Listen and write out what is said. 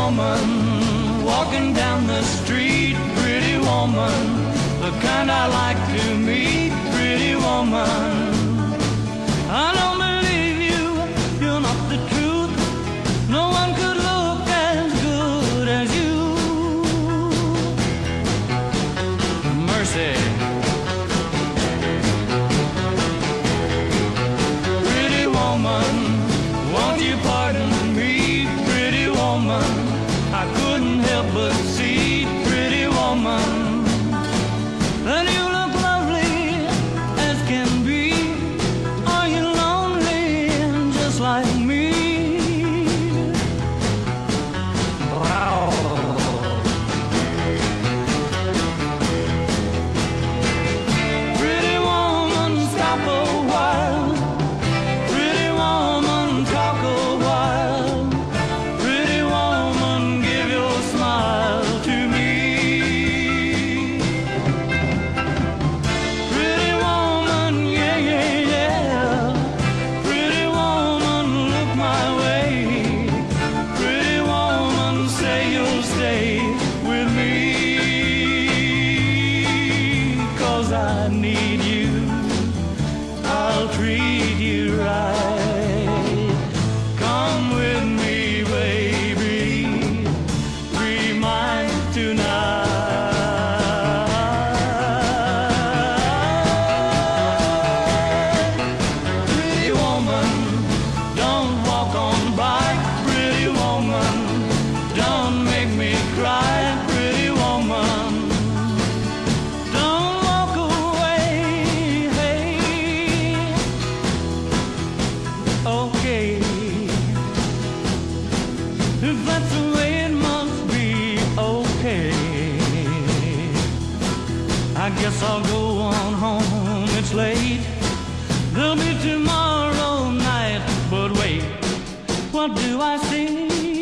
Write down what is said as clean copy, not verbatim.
woman, walking down the street, pretty woman, the kind I like to meet, pretty woman. I don't believe you, you're not the truth. No one could look as good as you. Mercy. Pretty woman, won't you pardon me, pretty woman? I couldn't help but see, pretty woman, that you look lovely as can be. Are you lonely just like me? Pretty woman, stop a while. Pretty woman, talk a while. Pretty woman, give your smile to me. Pretty woman, yeah, yeah, yeah. Pretty woman, look my way. Pretty woman, say you'll stay with me. 'Cause I need you, I'll treat you right. Come with me, baby, be mine tonight. Pretty woman, don't walk on by. Pretty woman, don't make me cry. Pretty woman, don't walk away. Hey, okay, if that's the way it must be, okay. I guess I'll go on home, it's late. There'll be tomorrow night, but wait, what do I see?